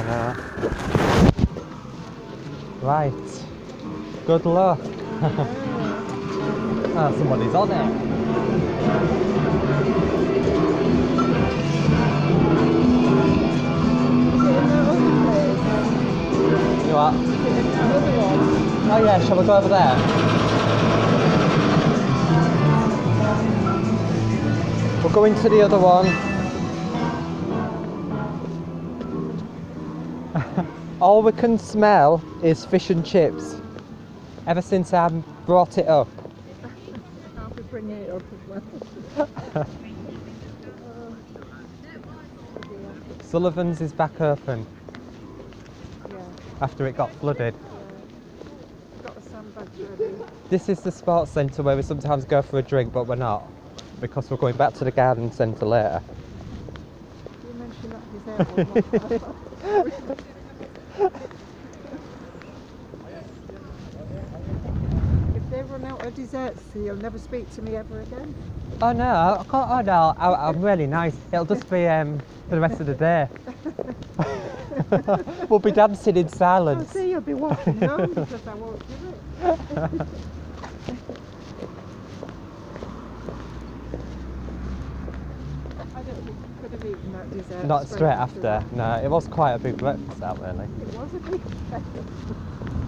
Right. Good luck. Ah, somebody's on it. You what? Oh yeah, shall we go over there? We're going to the other one. All we can smell is fish and chips. Ever since I brought it up. I'll be bringing it up as well. Sullivan's is back open Yeah, after it got flooded. got the sandbags ready. This is the sports centre where we sometimes go for a drink, but we're not, because we're going back to the garden centre later. You mentioned that dessert one. If they run out of desserts, you'll never speak to me ever again. Oh no, I can't, oh no, I'm really nice. It'll just be for the rest of the day. We'll be dancing in I'll silence. see you'll be walking home because I won't do it. I don't think I could have eaten that dessert. Not straight after, no, it was quite a big breakfast out really. It was a big breakfast.